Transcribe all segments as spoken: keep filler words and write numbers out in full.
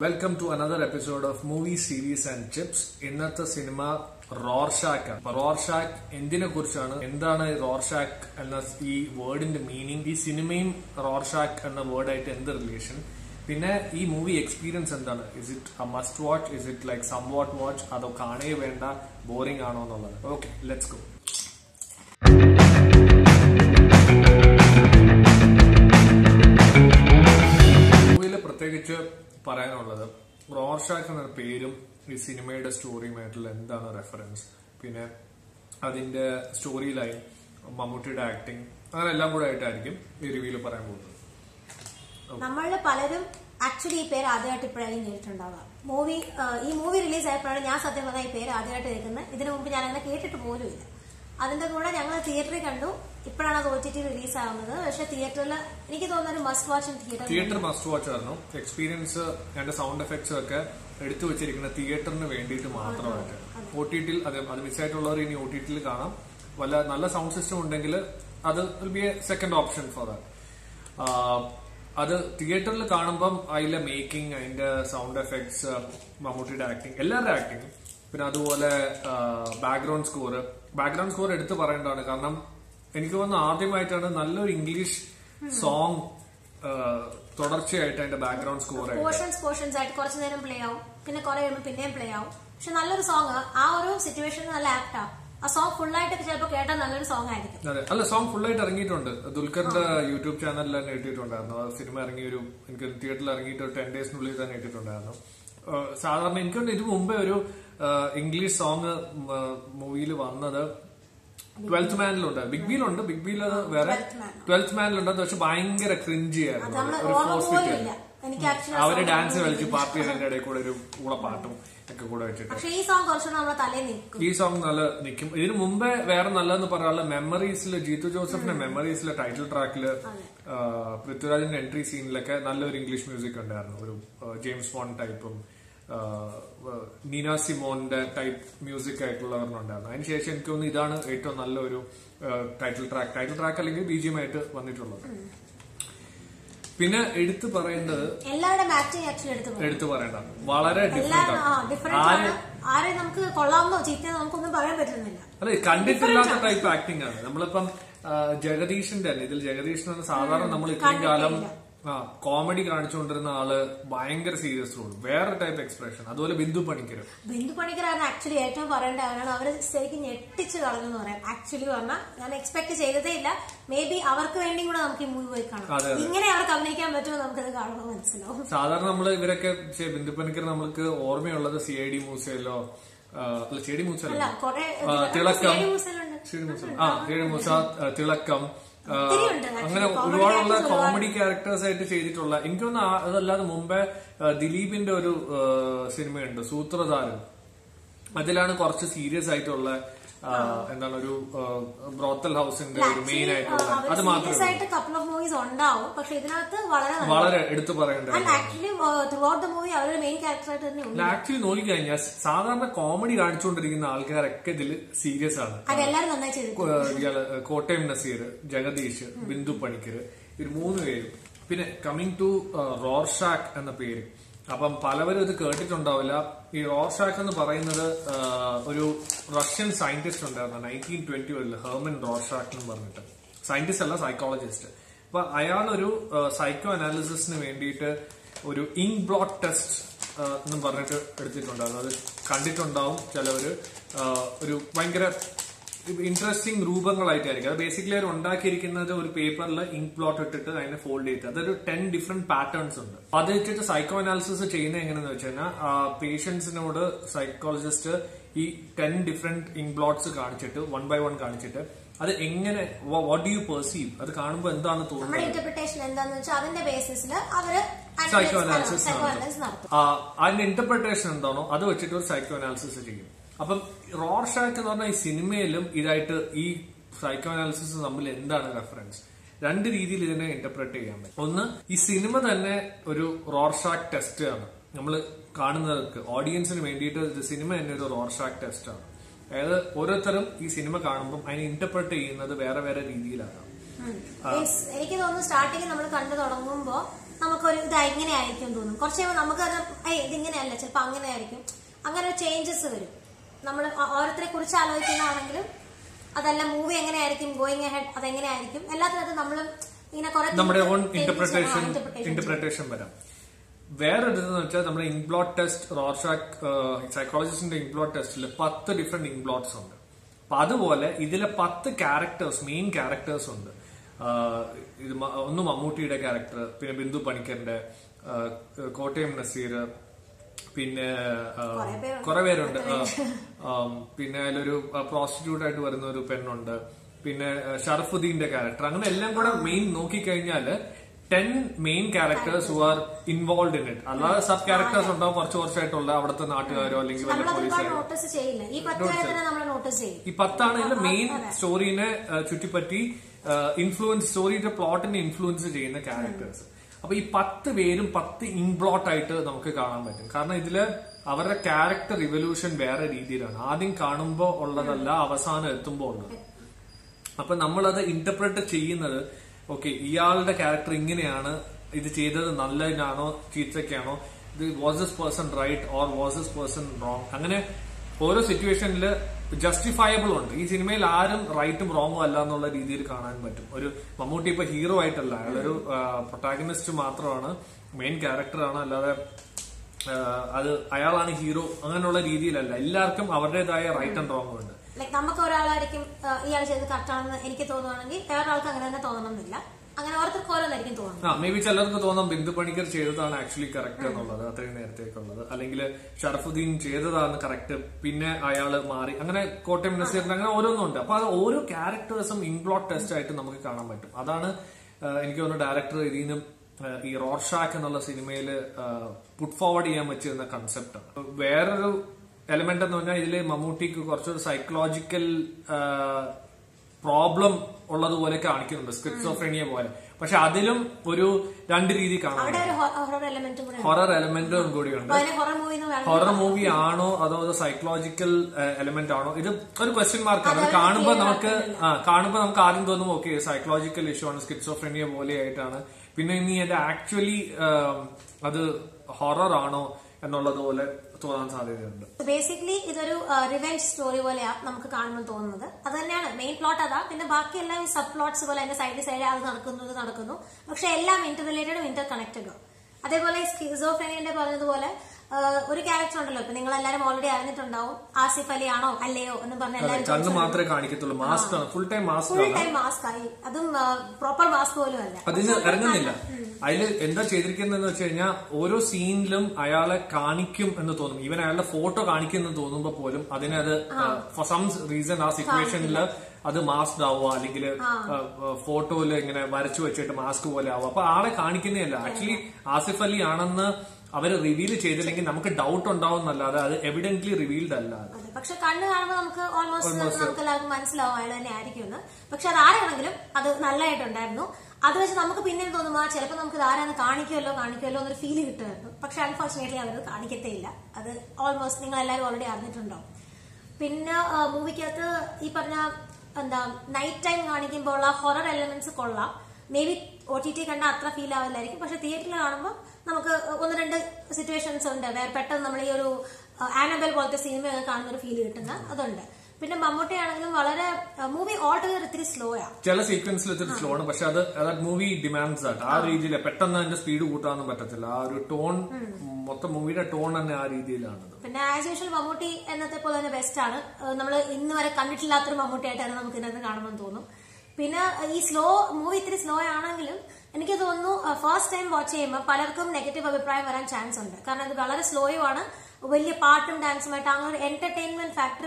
Welcome to another episode of Movie Series and Chips. ഇന്നത്തെ cinema Rorschach. Rorschach എന്തിനെ കുറിച്ചാണ്, എന്താണ് Rorschach എന്ന ഈ വേർഡിന്റെ മീനിങ്, ഈ സിനിമയും Rorschach എന്ന വേർഡായിട്ട് എന്ത് റിലേഷൻ, പിന്നെ ഈ മൂവി എക്സ്പീരിയൻസ് എന്താണ്, is it a must watch, is it like somewhat watch, അതോ കാണേ വേണ്ട, ബോറിംഗ് ആണോ എന്നുള്ളത്. Okay, let's go. മൂവിയില് പ്രത്യേകിച്ച് പറയാനുള്ളത്, റോർഷാക്ക് എന്ന പേരും ഈ സിനിമയുടെ സ്റ്റോറിയുമായിട്ടുള്ള എന്താണ് റെഫറൻസ്, പിന്നെ അതിന്റെ സ്റ്റോറി ലൈൻ, മമ്മൂട്ടിയുടെ ആക്ടിങ്, അങ്ങനെ എല്ലാം കൂടെ ആയിട്ടായിരിക്കും ഈ റിവ്യൂല് പറയാൻ പോകുന്നത്. നമ്മളിൽ പലരും ആക്ച്വലി ഈ പേര് ആദ്യമായിട്ട് ഇപ്പോഴായിരിക്കും കേട്ടിട്ടുണ്ടാവുക. മൂവി ഈ മൂവി റിലീസ് ആയപ്പോഴാണ് ഞാൻ സത്യം പറഞ്ഞാൽ ഈ പേര് ആദ്യമായിട്ട് കേൾക്കുന്നത്. ഇതിനു മുമ്പ് ഞാൻ അങ്ങനെ കേട്ടിട്ട് പോലും ഇല്ല. അതിന്റെ കൂടെ ഞങ്ങൾ തിയേറ്ററിൽ കണ്ടു. ഇപ്പോഴാണ് അത് ഒ ടി ടി റിലീസ് ആവുന്നത്. പക്ഷെ തിയേറ്ററിൽ എനിക്ക് തോന്നുന്നത് must watch theatre theatre must watch ആയിരുന്നു. എക്സ്പീരിയൻസ്, അതിന്റെ സൗണ്ട് എഫക്ട്സ് ഒക്കെ എടുത്തു വെച്ചിരിക്കുന്ന തിയേറ്ററിന് വേണ്ടിയിട്ട് മാത്രമായിട്ട്. ഒ ടി ടിയിൽ അത് അത് മിസ്സായിട്ടുള്ളവർ ഇനി ഒ ടി ടിയിൽ കാണാം. വല്ല നല്ല സൗണ്ട് സിസ്റ്റം ഉണ്ടെങ്കിൽ അത് will be a second option for that. അത് തിയേറ്ററിൽ കാണുമ്പം അതിലെ മേക്കിംഗ്, അതിന്റെ സൗണ്ട് എഫക്ട്സ്, മമ്മൂട്ടിയുടെ ആക്ടിങ്, എല്ലാവരുടെ ആക്ടിങ്, പിന്നെ അതുപോലെ ബാക്ക്ഗ്രൗണ്ട് സ്കോർ ബാക്ക്ഗ്രൗണ്ട് സ്കോർ എടുത്ത് പറയേണ്ടതാണ്. കാരണം എനിക്ക് തോന്നുന്നു ആദ്യമായിട്ടാണ് നല്ലൊരു ഇംഗ്ലീഷ് സോങ് തുടർച്ചയായിട്ട് അതിന്റെ ബാക്ക്ഗ്രൗണ്ട് സ്കോർ പോർഷൻസ് പോർഷൻസ് ആയിട്ട് കുറച്ചു നേരം പ്ലേ ആവും, പിന്നെ കുറെ കഴിയുമ്പോൾ പിന്നെയും പ്ലേ ആവും. പക്ഷെ നല്ലൊരു സോങ്, ആ ഒരു സിറ്റുവേഷന് നല്ല ആപ്റ്റാ. ആ സോങ് ഫുൾ ആയിട്ട് ചിലപ്പോൾ കേട്ടാൽ നല്ലൊരു സോങ് ആയിരിക്കും. അതെ, അല്ല, സോങ് ഫുൾ ആയിട്ട് ഇറങ്ങിയിട്ടുണ്ട്. ദുൽഖറിന്റെ യൂട്യൂബ് ചാനലിൽ തന്നെ ഇട്ടിട്ടുണ്ടായിരുന്നു. ആ സിനിമ ഇറങ്ങി ഒരു എനിക്ക് തിയേറ്ററിൽ ഇറങ്ങിയിട്ട് ഒരു ടെൻ ഡേയ്സിനുള്ളിൽ തന്നെ ഇട്ടിട്ടുണ്ടായിരുന്നു. സാധാരണ എനിക്കൊന്ന് ഇതിനു മുമ്പേ ഒരു ഇംഗ്ലീഷ് സോങ് മൂവിയിൽ വന്നത് ട്വൽത്ത് മാനിലുണ്ട്, ബിഗ് ബിയിലുണ്ട്. ബിഗ് ബിയിൽ അത് വേറെ, ട്വൽത്ത് മാനിലുണ്ട്. പക്ഷെ ഭയങ്കര ക്രിഞ്ചി ആയിരുന്നു. ഒരു ഫോഴ്സ് അവര് ഡാൻസ് കളിച്ച് പാർട്ടി അതിന്റെ ഇടയിൽ കൂടെ ഒരു കൂടെ പാട്ടും ഒക്കെ കൂടെ വെച്ചിട്ട് ഈ സോങ് നല്ല നിൽക്കും. ഇതിനു മുമ്പേ വേറെ നല്ലതെന്ന് പറയാനുള്ള മെമ്മറീസില്, ജീത്തു ജോസഫിന്റെ മെമ്മറീസിലെ ടൈറ്റിൽ ട്രാക്കില് പൃഥ്വിരാജിന്റെ എൻട്രി സീനിലൊക്കെ നല്ലൊരു ഇംഗ്ലീഷ് മ്യൂസിക് ഉണ്ടായിരുന്നു. ഒരു ജെയിംസ് ബോണ്ട് ടൈപ്പും നീന സിമോന്റെ ടൈപ്പ് മ്യൂസിക് ആയിട്ടുള്ളവരുണ്ടായിരുന്നു. അതിനുശേഷം എനിക്ക് തോന്നുന്നു ഇതാണ് ഏറ്റവും നല്ലൊരു ടൈറ്റിൽ ട്രാക്ക് ടൈറ്റിൽ ട്രാക്ക് അല്ലെങ്കിൽ ബി ജി എം ആയിട്ട് വന്നിട്ടുള്ളത്. പിന്നെ എടുത്തു പറയേണ്ടത്, എടുത്തു പറയേണ്ട വളരെ ഡിഫറെന്റ് ആണ്. നമുക്ക് കൊള്ളാമെന്നോ ചീത്തയോ നമുക്കൊന്നും പറയാൻ പറ്റുന്നില്ല. അല്ലെ, കണ്ടിട്ടില്ലാത്ത ടൈപ്പ് ആക്ടിംഗ് ആണ്. നമ്മളിപ്പം ജഗദീഷിന്റെ തന്നെ, ഇതിൽ ജഗദീഷ് സാധാരണ നമ്മൾ ഇത്രയും കാലം ആ കോമഡി കാണിച്ചുകൊണ്ടിരുന്ന ആള് ഭയങ്കര സീരിയസ് റോൾ, വേറെ ടൈപ്പ് എക്സ്പ്രഷൻ. അതുപോലെ ബിന്ദു പണിക്കർ ബിന്ദു പണിക്കറാണ് ആക്ച്വലി ഏറ്റവും പറയേണ്ടവരാണ്. അവര് ശരിക്കും ഞെട്ടിച്ച് കളഞ്ഞെന്ന് പറയാം. ആക്ച്വലി പറഞ്ഞാൽ ഞാൻ എക്സ്പെക്ട് ചെയ്തതേ ഇല്ല. മേ ബി അവർക്ക് വേണ്ടി കൂടെ നമുക്ക് ഈ മൂവി പോയി കാണാം. ഇങ്ങനെ അവർക്ക് അഭിനയിക്കാൻ പറ്റുമോ നമുക്കത് കാണുമ്പോൾ മനസ്സിലാവും. സാധാരണ നമ്മള് ഇവരൊക്കെ ബിന്ദു പണിക്കർ നമ്മൾക്ക് ഓർമ്മയുള്ളത് സി ഐ ഡി മൂസയിലോ, അല്ല സി ഐ ഡി മൂസല്ല, തിളക്കം, ആ സി ഐ ഡി മൂസ, തിളക്കം, അങ്ങനെ ഒരുപാടുള്ള കോമഡി ക്യാരക്ടേഴ്സ് ആയിട്ട് ചെയ്തിട്ടുള്ള. എനിക്കൊന്ന് അതല്ലാതെ മുമ്പേ ദിലീപിന്റെ ഒരു സിനിമയുണ്ട് സൂത്രധാരൻ. അതിലാണ് കുറച്ച് സീരിയസ് ആയിട്ടുള്ള എന്താണ് ഒരു ബ്രോത്തൽ ഹൗസിന്റെ ഒരു മെയിൻ ആയിട്ടുള്ള, അത് മാത്രമേ വളരെ എടുത്തു പറയേണ്ടത്. ആക്ച്വലി നോക്കിക്കഴിഞ്ഞാൽ സാധാരണ കോമഡി കാണിച്ചുകൊണ്ടിരിക്കുന്ന ആൾക്കാരൊക്കെ ഇതിൽ സീരിയസ് ആണ്. കോട്ടയം നസീർ, ജഗദീഷ്, ബിന്ദു പണിക്കർ, ഇവർ മൂന്ന് പേരും. പിന്നെ കമ്മിങ് ടു റോർഷാക്ക് എന്ന പേര്, അപ്പം പലവരും ഇത് കേട്ടിട്ടുണ്ടാവില്ല. ഈ റോർഷാക്ക് എന്ന് പറയുന്നത് ഒരു റഷ്യൻ സയന്റിസ്റ്റ് ഉണ്ടായിരുന്നു നയൻറ്റീൻ ട്വന്റി വണ്ണിൽ, ഹെർമൻ റോർഷാക്ക് എന്ന് പറഞ്ഞിട്ട്. സയന്റിസ്റ്റ് അല്ല, സൈക്കോളജിസ്റ്റ്. അപ്പൊ അയാളൊരു സൈക്കോ അനാലിസിസിന് വേണ്ടിയിട്ട് ഒരു ഇങ്ക് ബ്ലോട്ട് ടെസ്റ്റ് എന്നും പറഞ്ഞിട്ട് എടുത്തിട്ടുണ്ടായിരുന്നു. അത് കണ്ടിട്ടുണ്ടാവും ചിലവര്. ഒരു ഭയങ്കര ഇൻട്രസ്റ്റിംഗ് രൂപങ്ങളായിട്ടായിരിക്കും അത്. ബേസിക്കലി അവർ ഉണ്ടാക്കിയിരിക്കുന്നത് ഒരു പേപ്പറിൽ ഇങ്ക് ബ്ലോട്ട് ഇട്ടിട്ട് അതിനെ ഫോൾഡ് ചെയ്തിട്ട് അതൊരു ടെൻ ഡിഫറെന്റ് പാറ്റേൺസ് ഉണ്ട്. അത് വെച്ചിട്ട് സൈക്കോ അനാലിസിസ് ചെയ്യുന്നത് എങ്ങനെയാന്ന് വെച്ച് കഴിഞ്ഞാൽ പേഷ്യൻസിനോട് സൈക്കോളജിസ്റ്റ് ഈ ടെൻ ഡിഫറെന്റ് ഇങ്ക് ബ്ലോട്ട്സ് കാണിച്ചിട്ട് വൺ ബൈ വൺ കാണിച്ചിട്ട് അത് എങ്ങനെ, വാട്ട് ഡു യു പെർസീവ്, അത് കാണുമ്പോൾ എന്താണ് തോന്നുന്നത്, സൈക്കോ അനാലിസിസ് അതിന്റെ ഇന്റർപ്രിട്ടേഷൻ എന്താണോ അത് വെച്ചിട്ട് ഒരു സൈക്കോ അനാലിസിസ് ചെയ്യും. അപ്പം റോർഷാക്ക് എന്ന് പറഞ്ഞാൽ ഈ സിനിമയിലും ഇതായിട്ട് ഈ സൈക്കോ അനാലിസിസ് തമ്മിൽ എന്താണ് റെഫറൻസ്, രണ്ട് രീതിയിൽ ഇതിനെ ഇന്റർപ്രറ്റ് ചെയ്യാൻ പറ്റും. ഒന്ന്, ഈ സിനിമ തന്നെ ഒരു റോർഷാക്ക് ടെസ്റ്റ് ആണ്. നമ്മൾ കാണുന്നവർക്ക്, ഓഡിയൻസിന് വേണ്ടിയിട്ട് സിനിമ തന്നെ ഒരു റോർഷാക്ക് ടെസ്റ്റ് ആണ്. അതായത് ഓരോരുത്തരും ഈ സിനിമ കാണുമ്പോൾ അതിനെ ഇന്റർപ്രറ്റ് ചെയ്യുന്നത് വേറെ വേറെ രീതിയിലാണ്. എനിക്ക് തോന്നുന്നു സ്റ്റാർട്ടിങ് നമ്മൾ കണ്ടു തുടങ്ങുമ്പോ നമുക്കൊരു ഇത് ഇങ്ങനെയായിരിക്കും തോന്നും. കുറച്ച് കഴിയുമ്പോൾ നമുക്ക് ഏയ് ഇതിങ്ങനെയല്ല, ചിലപ്പോൾ അങ്ങനെ ആയിരിക്കും. അങ്ങനെ ചേഞ്ചസ് വരും. നമ്മൾ ഓരോരുത്തരെ കുറിച്ച് ആലോചിക്കുന്നതാണെങ്കിലും അതല്ല മൂവി എങ്ങനെയായിരിക്കും, ഗോയിങ് അഹെഡ് അതെങ്ങനെയായിരിക്കും, എല്ലാത്തിനകത്ത് നമ്മളും ഇങ്ങനെ കുറെ നമ്മുടെ ഓൺ ഇന്റർപ്രിട്ടേഷൻ ഇന്റർപ്രിട്ടേഷൻ വരാം. വേറൊരു ഇതെന്ന് വെച്ചാൽ നമ്മുടെ ഇൻബ്ലോട്ട് ടെസ്റ്റ്, റോർഷാക്ക് സൈക്കോളജിസ്റ്റിന്റെ ഇൻബ്ലോട്ട് ടെസ്റ്റിൽ പത്ത് ഡിഫറെന്റ് ഇൻബ്ലോട്ട്സ് ഉണ്ട്. അപ്പൊ അതുപോലെ ഇതിലെ പത്ത് ക്യാരക്ടേഴ്സ്, മെയിൻ ക്യാരക്ടേഴ്സ് ഉണ്ട്. ഇത് ഒന്ന് മമ്മൂട്ടിയുടെ ക്യാരക്ടർ, പിന്നെ ബിന്ദു പണിക്കറിന്റെ, കോട്ടയം നസീർ, പിന്നെ കുറെ പേരുണ്ട്. പിന്നെ അതിലൊരു പ്രോസ്റ്റിറ്റ്യൂട്ട് ആയിട്ട് വരുന്ന ഒരു പെണ്ണുണ്ട്, പിന്നെ ഷറഫുദ്ദീന്റെ ക്യാരക്ടർ. അങ്ങനെ എല്ലാം കൂടെ മെയിൻ നോക്കിക്കഴിഞ്ഞാല് ten main characters who are involve in it. അല്ലാതെ സബ് ക്യാരക്ടേഴ്സ് ഉണ്ടാവും കുറച്ച് വർഷമായിട്ടുള്ള അവിടുത്തെ നാട്ടുകാരോ അല്ലെങ്കിൽ വല്ല പോലീസുകാരോ. ഈ പത്താണ് ഇതിന്റെ മെയിൻ സ്റ്റോറീനെ ചുറ്റിപ്പറ്റി ഇൻഫ്ലുവൻസ്, സ്റ്റോറിയുടെ പ്ലോട്ടിനെ ഇൻഫ്ലുവൻസ് ചെയ്യുന്ന ക്യാരക്ടേഴ്സ്. അപ്പൊ ഈ പത്ത് പേരും പത്ത് ഇൻബ്ലോട്ട് ആയിട്ട് നമുക്ക് കാണാൻ പറ്റും. കാരണം ഇതില് അവരുടെ ക്യാരക്ടർ റിവല്യൂഷൻ വേറെ രീതിയിലാണ്. ആദ്യം കാണുമ്പോ ഉള്ളതല്ല അവസാനം എത്തുമ്പോ ഉള്ളത്. അപ്പൊ നമ്മളത് ഇന്റർപ്രറ്റ് ചെയ്യുന്നത് ഓക്കെ ഇയാളുടെ ക്യാരക്ടർ ഇങ്ങനെയാണ്, ഇത് ചെയ്തത് നല്ലതിനാണോ ചീത്തയ്ക്കാണോ, ഇത് was this person right or was this person wrong. അങ്ങനെ ഓരോ സിറ്റുവേഷനിൽ ജസ്റ്റിഫയബിൾ ഉണ്ട്. ഈ സിനിമയിൽ ആരും റൈറ്റും റോങ്ങും അല്ല എന്നുള്ള രീതിയിൽ കാണാൻ പറ്റും. ഒരു മമ്മൂട്ടി ഇപ്പൊ ഹീറോ ആയിട്ടല്ല, അയാളൊരു പ്രൊട്ടാഗണിസ്റ്റ് മാത്രമാണ്, മെയിൻ ക്യാരക്ടറാണ്. അല്ലാതെ അത് അയാളാണ് ഹീറോ അങ്ങനെയുള്ള രീതിയിലല്ല. എല്ലാവർക്കും അവരുടേതായ റൈറ്റ് ആൻഡ് റോങ് ഉണ്ട്. ലൈക് നമുക്ക് ഒരാളായിരിക്കും ഇയാൾ ചെയ്ത് കറക്റ്റാണെന്ന് എനിക്ക് തോന്നുവാണെങ്കിൽ വേറൊരാൾക്ക് അങ്ങനെ തന്നെ തോന്നണമെന്നില്ല. അങ്ങനെ ഓരോരുത്തർക്ക് ഓരോന്നായിരിക്കും തോന്നുന്നത്. ആ മേ ബി ചിലർക്ക് തോന്നാം ബിന്ദു പണിക്കർ ചെയ്തതാണ് ആക്ച്വലി കറക്റ്റ് എന്നുള്ളത്, അത്രയും നേരത്തേക്കുള്ളത്. അല്ലെങ്കിൽ ഷറഫുദ്ദീൻ ചെയ്തതാണ് കറക്റ്റ്, പിന്നെ അയാള് മാറി. അങ്ങനെ കോട്ടയം നസീറിന് അങ്ങനെ ഓരോന്നുണ്ട്. അപ്പൊ അത് ഓരോ ക്യാരക്ടേഴ്സും ഇൻപ്ലോട്ട് ടെസ്റ്റ് ആയിട്ട് നമുക്ക് കാണാൻ പറ്റും. അതാണ് എനിക്ക് തോന്നുന്നു ഡയറക്ടർ ഇതിനും ഈ റോർഷാക്ക് എന്നുള്ള സിനിമയിൽ പുട്ട് ഫോർവേഡ് ചെയ്യാൻ പറ്റുന്ന കൺസെപ്റ്റ്. വേറൊരു എലമെന്റ് എന്ന് പറഞ്ഞാൽ ഇതില് മമ്മൂട്ടിക്ക് കുറച്ചൊരു സൈക്കോളജിക്കൽ പ്രോബ്ലം ഉള്ളതുപോലെ കാണിക്കുന്നുണ്ട്, സ്കിസോഫ്രീനിയ പോലെ. പക്ഷെ അതിലും ഒരു രണ്ട് രീതി കാണാം. ഹൊറർ എലമെന്റും കൂടിയുണ്ട്. ഹൊറർ മൂവി ആണോ അതോ സൈക്കോളജിക്കൽ എലമെന്റ് ആണോ, ഇത് ഒരു ക്വസ്റ്റ്യൻ മാർക്കാണ്. കാണുമ്പോ നമുക്ക് കാണുമ്പോ നമുക്ക് ആദ്യം തോന്നും ഓക്കെ സൈക്കോളജിക്കൽ ഇഷ്യൂ ആണ്, സ്കിസോഫ്രീനിയ പോലെ ആയിട്ടാണ്. പിന്നെ ഇനി അത് ആക്ച്വലി അത് ഹൊറർ ആണോ എന്നുള്ളത് പോലെ തോന്നാൻ സാധ്യതയുണ്ട്. ബേസിക്കലി ഇതൊരു റിവെഞ്ച് സ്റ്റോറി പോലെയാണ് നമുക്ക് കാണുമ്പോൾ തോന്നുന്നത്. അത് തന്നെയാണ് മെയിൻ പ്ലോട്ട് അതാ. പിന്നെ ബാക്കിയെല്ലാം സബ് പ്ലോട്ട്സ് പോലെ അതിന്റെ സൈഡ് സൈഡ് അത് നടക്കുന്നു ഇത് നടക്കുന്നു. പക്ഷെ എല്ലാം ഇന്റർ റിലേറ്റഡും ഇന്റർ കണക്റ്റഡും. അതേപോലെ സ്കിസോഫ്രീനിയന്റെ പറഞ്ഞതുപോലെ ഒരു ക്യാരക്ടർ ഉണ്ടല്ലോ, ഇപ്പൊ നിങ്ങൾ എല്ലാവരും ഓൾറെഡി അറിഞ്ഞിട്ടുണ്ടാവും, ആസിഫ് അലി ആണോ അല്ലയോ എന്ന് പറഞ്ഞ എല്ലാവരും കണ്ണ് മാത്രമേ കാണിക്കത്തുള്ളൂ, mask full time mask full time mask ആയി. അതും പ്രോപ്പർ മാസ്ക് പോലും അല്ല, അതിന് ഇറങ്ങുന്നില്ല. അതിൽ എന്താ ചെയ്തിരിക്കുന്നതെന്ന് വെച്ച് കഴിഞ്ഞാൽ ഓരോ സീനിലും അയാളെ കാണിക്കും എന്ന് തോന്നും. ഈവൻ അയാളുടെ ഫോട്ടോ കാണിക്കുമെന്ന് തോന്നുമ്പോ പോലും അതിനത് ഫോർ സം റീസൺ ആ സിറ്റുവേഷനിൽ അത് മാസ്ക് ആവുക, അല്ലെങ്കിൽ ഫോട്ടോയില് ഇങ്ങനെ വരച്ചു വെച്ചിട്ട് മാസ്ക് പോലെ ആവുക. അപ്പൊ ആളെ കാണിക്കുന്നതല്ല. ആക്ച്വലി ആസിഫ് അലി ആണെന്ന് അവര് റിവീൽ ചെയ്തില്ലെങ്കിൽ നമുക്ക് ഡൗട്ട് ഉണ്ടാവും എന്നല്ലാതെ അത് എവിഡന്റ്ലി റിവീൽഡ് അല്ല. പക്ഷെ കണ്ണ് കാണുമ്പോൾ നമുക്ക് ഓൾമോസ്റ്റ് നമുക്ക് എല്ലാവർക്കും മനസ്സിലാവും അയാൾ തന്നെ ആയിരിക്കും എന്ന്. പക്ഷെ അത് ആരാണെങ്കിലും അത് നല്ലതായിട്ടുണ്ടായിരുന്നു. അത് വെച്ച് നമുക്ക് പിന്നീട് തോന്നുമ്പോ ചിലപ്പോൾ നമുക്ക് ആരാന്ന് കാണിക്കുമല്ലോ കാണിക്കുമല്ലോ എന്നൊരു ഫീല് കിട്ടുമായിരുന്നു. പക്ഷെ അൺഫോർച്ചുനേറ്റ്ലി അവരത് കാണിക്കത്തേ ഇല്ല. അത് ഓൾമോസ്റ്റ് നിങ്ങൾ എല്ലാവരും ഓൾറെഡി അറിഞ്ഞിട്ടുണ്ടാവും. പിന്നെ മൂവിക്കകത്ത് ഈ പറഞ്ഞ എന്താ നൈറ്റ് ടൈം കാണിക്കുമ്പോൾ ഉള്ള ഹൊറർ എലമെന്റ്സ് കൊള്ളാം. Maybe O T T കണ്ടാൽ അത്ര ഫീൽ ആവില്ലായിരിക്കും. പക്ഷെ തിയേറ്ററിൽ കാണുമ്പോൾ നമുക്ക് ഒന്ന് രണ്ട് സിറ്റുവേഷൻസ് ഉണ്ട് വേറെ പെട്ടെന്ന് നമ്മൾ ഈ ഒരു ആനബൽ പോലത്തെ സിനിമയൊക്കെ കാണുന്ന ഒരു ഫീൽ കിട്ടുന്ന അതുണ്ട്. പിന്നെ മമ്മൂട്ടി ആണെങ്കിലും വളരെ മൂവി ഓൾ ടുഗദർ ഇത്തിരി സ്ലോ ആണ്. ചില സീക്വൻസിൽ ഇത്തിരി സ്ലോ ആണ്. പക്ഷെ അത് മൂവി ഡിമാൻഡ്സ് ആയിട്ട് ആ രീതിയിൽ പെട്ടെന്ന് അതിന്റെ സ്പീഡ് കൂട്ടാനൊന്നും പറ്റത്തില്ല. ആ ഒരു ടോൺ മൊത്തം മൂവിയുടെ ടോൺ തന്നെ ആ രീതിയിലാണ്. പിന്നെ ആസ് യൂഷ്വൽ മമ്മൂട്ടി എന്നത്തെ പോലെ തന്നെ ബെസ്റ്റ് ആണ്. നമ്മൾ ഇന്ന് വരെ കണ്ടിട്ടില്ലാത്തൊരു മമ്മൂട്ടിയായിട്ടാണ് നമുക്ക് ഇതിനകത്ത് കാണുമ്പോൾ തോന്നും. പിന്നെ ഈ സ്ലോ മൂവി ഇത്തിരി സ്ലോ ആണെങ്കിലും എനിക്ക് തോന്നുന്നു ഫസ്റ്റ് ടൈം വാച്ച് ചെയ്യുമ്പോൾ പലർക്കും നെഗറ്റീവ് അഭിപ്രായം വരാൻ ചാൻസ് ഉണ്ട്. കാരണം ഇത് വളരെ സ്ലോയും ആണ്, വലിയ പാട്ടും ഡാൻസുമായിട്ട് അങ്ങനെ ഒരു എന്റർടൈൻമെന്റ് ഫാക്ടർ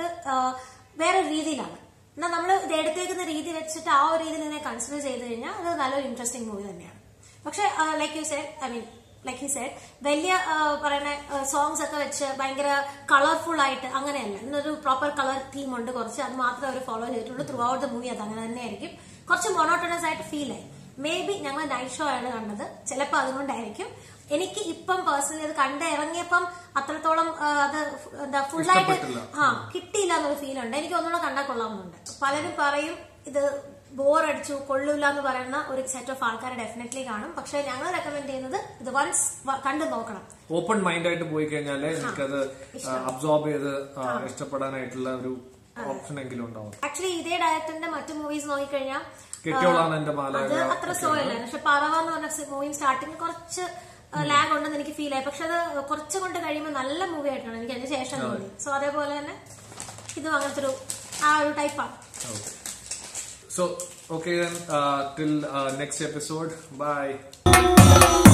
വേറെ രീതിയിലാണ്. എന്നാൽ നമ്മൾ ഇത് എടുത്തേക്കുന്ന രീതി വെച്ചിട്ട് ആ ഒരു രീതിയിൽ ഇതിനെ കൺസിഡർ ചെയ്ത് കഴിഞ്ഞാൽ അത് നല്ലൊരു ഇൻട്രസ്റ്റിംഗ് മൂവി തന്നെയാണ്. പക്ഷെ like you said I mean like he said വലിയ പറയുന്ന സോങ്സ് ഒക്കെ വെച്ച് ഭയങ്കര കളർഫുൾ ആയിട്ട് അങ്ങനെയല്ല. ഇന്നൊരു പ്രോപ്പർ കളർ തീം ഉണ്ട് കുറച്ച്, അത് മാത്രമേ അവർ ഫോളോ ചെയ്തിട്ടുള്ളൂ. ത്രൂ ഔട്ട് ദ മൂവി അത് അങ്ങനെ തന്നെ ആയിരിക്കും. കുറച്ച് മൊണോട്ടണസ് ആയിട്ട് ഫീൽ ആയി. മേ ബി ഞങ്ങൾ നൈറ്റ് ഷോ ആണ് കണ്ടത്, ചിലപ്പോൾ അതുകൊണ്ടായിരിക്കും. എനിക്ക് ഇപ്പം പേഴ്സണലി അത് കണ്ട് ഇറങ്ങിയപ്പം അത്രത്തോളം അത് എന്താ ഫുള്ളായിട്ട് ആ കിട്ടിയില്ല എന്നൊരു ഫീൽ ഉണ്ട്. എനിക്ക് ഒന്നുകൂടെ കണ്ടാൽ കൊള്ളാമെന്നുണ്ട്. പലരും പറയും ഇത് ബോർ അടിച്ചു കൊള്ളൂല എന്ന് പറയുന്ന ഒരു സെറ്റ് ഓഫ് ആൾക്കാരെ ഡെഫിനറ്റ്ലി കാണും. പക്ഷെ ഞങ്ങൾ റെക്കമെൻഡ് ചെയ്യുന്നത് ഇത് വൺസ് കണ്ടു നോക്കണം. ഓപ്പൺ മൈൻഡ് ആയിട്ട് പോയി കഴിഞ്ഞാല് എനിക്കത് അബ്സോർബ് ചെയ്ത് ഇഷ്ടപ്പെടാനായിട്ടുള്ള ഒരു ഓപ്ഷൻ എങ്കിലും ഉണ്ടാവും. ആക്ച്വലി ഇതേ ഡയറക്ടറിന്റെ മറ്റു മൂവീസ് നോക്കിക്കഴിഞ്ഞാൽ അത് അത്ര സ്ലോ അല്ല. പക്ഷെ പറവ എന്ന് പറഞ്ഞ മൂവി സ്റ്റാർട്ടിങ് കുറച്ച് ലാഗ് ഉണ്ടെന്ന് എനിക്ക് ഫീൽ ആയി. പക്ഷെ അത് കുറച്ച് കൊണ്ട് കഴിയുമ്പോൾ നല്ല മൂവി ആയിട്ടാണ് എനിക്ക് അതിന് ശേഷം തോന്നി. സോ അതേപോലെ തന്നെ ഇതും അങ്ങനത്തെ ഒരു ആ ഒരു ടൈപ്പാണ്. So, okay then, uh, till uh, next episode. Bye.